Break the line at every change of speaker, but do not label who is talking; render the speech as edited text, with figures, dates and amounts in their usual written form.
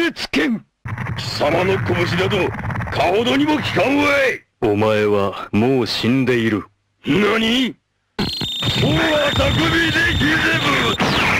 烈剣。貴様の拳などかほどにも効かんわい。
お前はもう死んでいる。
何？もうあたくびでギゼブ。